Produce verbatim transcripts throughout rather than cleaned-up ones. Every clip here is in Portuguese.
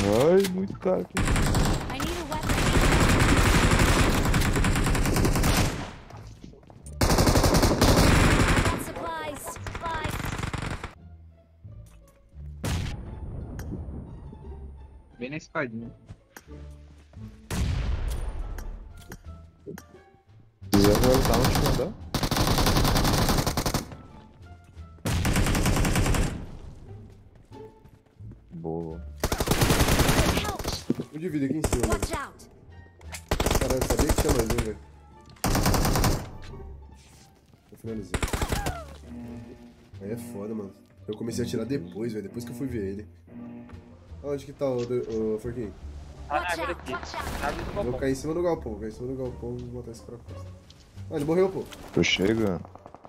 Ai, muito caro aqui. I need a weapon. I got supplies. Supplies. Bem na escadinha. Se quiser voltar, onde te mandar? Boa. Help! Um de vida aqui em cima, mano. Watch out! Caralho, eu sabia que tinha mais um, velho. Vou finalizar. Aí é foda, mano. Eu comecei a atirar depois, velho. Depois que eu fui ver ele. Onde que tá o, o Forquinho? Tá na Watch árvore out! aqui. Watch out! Na árvore do Vou balcão. cair em cima do galpão. Vou cair em cima do galpão e vou botar esse cara pra costa. Ah, ele morreu, pô. Tô chegando.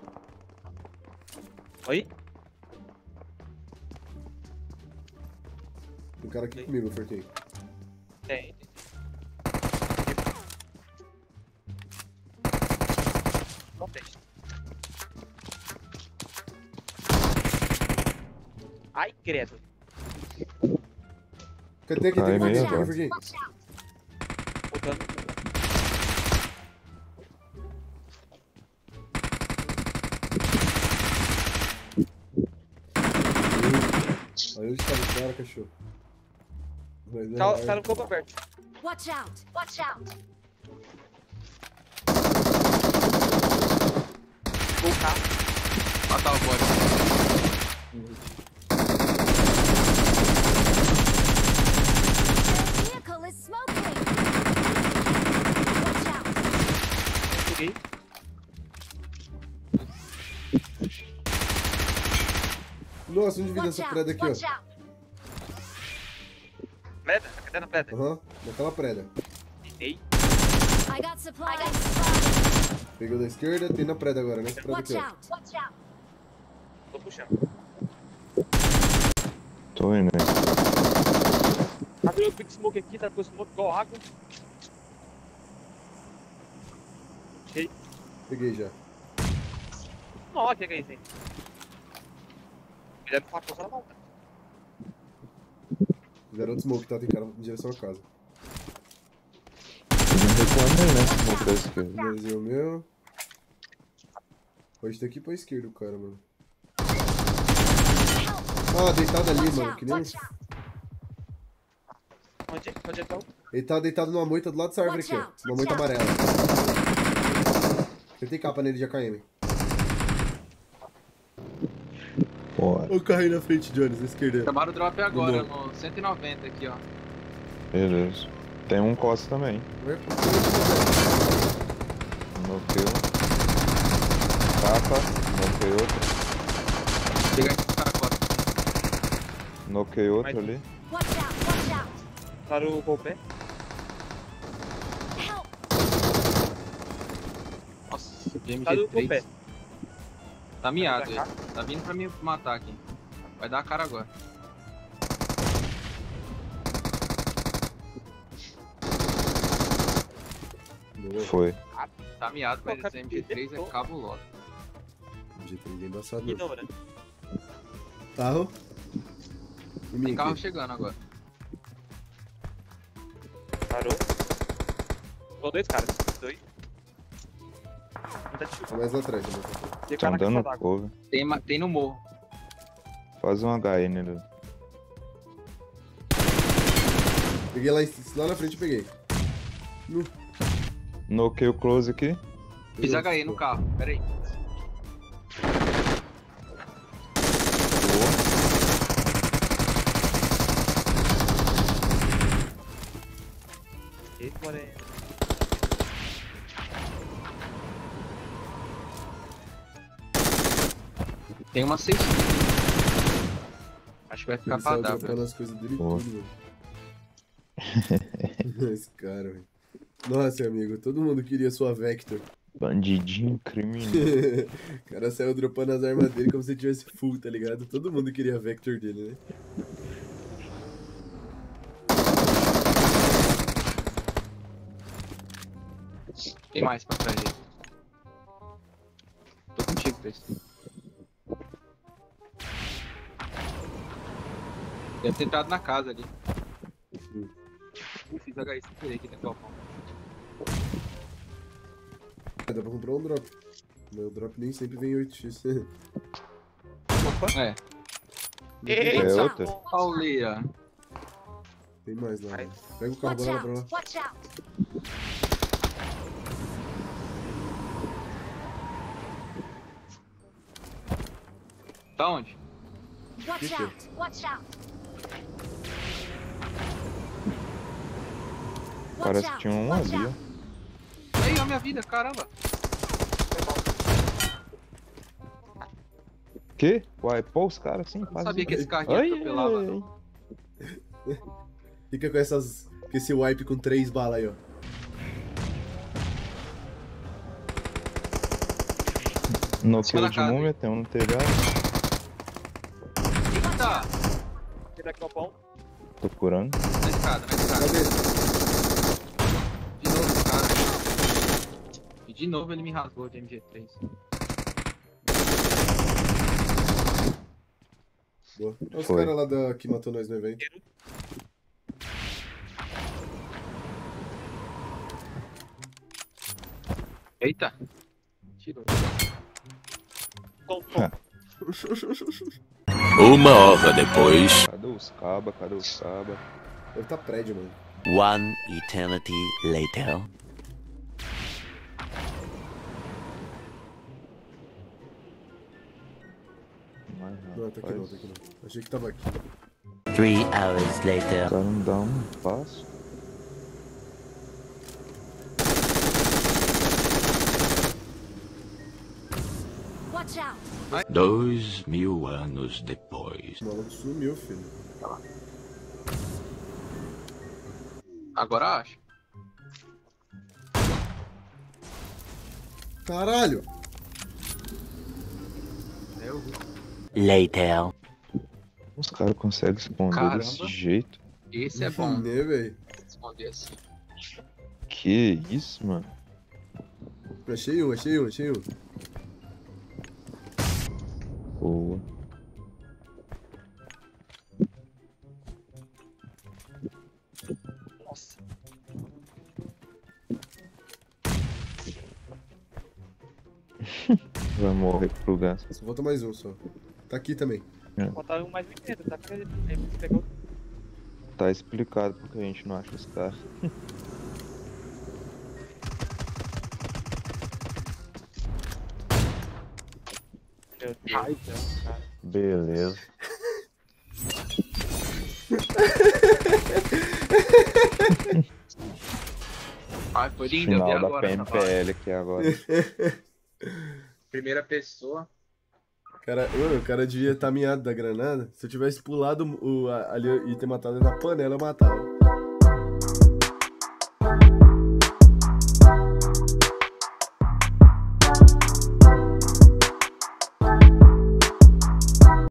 Oi? Tem cara aqui comigo, Forquinho. Tem. Não tem. Ai, credo. Tem aqui, tem Ai, aqui, meio Forquinho. Tem aqui, agora. Forquinho. Watch out! Voltando. Aí onde tava o cara, cachorro? Mas, Tá, é, tá no campo aberto. Watch out! Watch out! Vou cá. Matar o bot. The vehicle is smoking! Watch out! Peguei. Nossa, onde vi Watch essa out! preda aqui, Watch ó? out! Preda? Cadê na preda? Aham, naquela preda. Ei. I got supplies! I got supplies! Pegou da esquerda, tem na preda agora, nessa preda Watch aqui, ó. out! Watch out! Tô puxando. Tô indo aí. Abriu o quick smoke aqui, tá com smoke igual água. Cheio. Peguei já. Nossa, que é isso aí? Me deve falar coisa na mão, cara. Fizeram outro smoke, tá? Tem cara em direção à casa. Tem um reclame aí, né? Smoke da esquerda. Finalizei o meu. Pode ter aqui pra esquerda o cara, mano. Ah, deitado ali, Watch mano. out! Que nem um... Watch out! Onde? Onde é que tá o... Ele tá deitado numa moita do lado dessa árvore Watch aqui, ó. out, Uma watch moita out. amarela. Tentei capa nele de A K M. Bora. Olha o carro aí na frente, Jones, na esquerda. Acabaram o drop agora, Boa. no cento e noventa aqui, ó. Beleza. Tem um costa também. Vai, Noqueu. Capa. Noquei outro. Chega aqui, o cara agora. Noquei outro Mas- ali. Watch out! Watch out! Claro o golpe. Help! Nossa, G M Tá do G três. golpe. Tá miado Pra ele. cá? Tá vindo pra me matar aqui. Vai dar a cara agora. Boa. Foi. Tá miado, mas Pô, esse M G três é capitão. cabuloso. G três é embaçado, E não. não, né? Carro. E Tem mim carro aqui. chegando agora. Parou. Ficou dois caras. Dois. Um tá de Tá mais atrás, tá mais atrás. Tem Tá cara na caixa andando d'água. cover. Tem, ma- tem no morro. Faz um H N ali. Peguei lá, em- lá na frente, peguei. No... Noquei o close aqui. Fiz H E no carro, pera aí. Boa. Eita, moreno. Tem uma seis. Acho que vai ficar Ele pra saiu dar, dropando as coisas dele Boa. tudo, mano. Esse cara, velho. Nossa, amigo, todo mundo queria sua Vector. Bandidinho criminoso. O cara saiu dropando as armas dele como se tivesse full, tá ligado? Todo mundo queria a Vector dele, né? Tem mais pra trás aí. Tô contigo, Cris. Deve ter entrado na casa ali. Uf, fiz H I sem querer aqui dentro do galpão. Dá pra comprar um drop. Meu drop nem sempre vem oito x. É, É Watch outra? out. pauleira. Tem mais lá. Ai. Né? Pega o carro, Watch bora lá pra lá. out. Watch out. Tá onde? Watch Fica. out. Watch out. Watch Parece que out. tinha um Watch ali, ó. out. Aí, ó, minha vida, caramba. Que? Uai, pô, os caras assim, Não fazem. sabia que esse carro Ai, ia atropelava. ai, ai. Fica com essas. Com esse wipe com três balas aí, ó. No cima da kill de casa, múmia, tem um no telhado. Eita! Aqui daqui ao pão. Tô curando. Na escada, na escada. Cadê? De novo esse cara. E de novo ele me rasgou de M G três. Boa. Olha os Foi. caras lá da... que matou nós no evento. Eita! Tirou. Pão, pão. Uma hora depois. Cadê os caba? Cadê os caba? Deve tá prédio, mano. One eternity later. Mas, Não, tá aqui não, tá aqui não. Achei que tava aqui. Three hours later. O cara não dá um passo. Watch out. Dois mil anos depois. O maluco sumiu, filho. Agora acho. Caralho! Eu vi. Later. Os caras conseguem esconder Caramba. desse jeito. Esse é bom. Né, velho? Esconder assim. Que isso, mano? Achei um, achei um, achei um. Boa. Nossa. Vai morrer pro gás. Só falta mais um só. Tá aqui também. Faltava um mais oitenta, tá? Porque ele pegou. Tá explicado porque a gente não acha os caras. Meu Deus do céu, cara. Beleza. Ai, foi lindo, eu vi Final da agora. essa fase. P M P L aqui agora. Primeira pessoa. Cara, mano, o cara devia estar miado da granada. Se eu tivesse pulado o, a- ali e ter matado ele na panela, eu matava.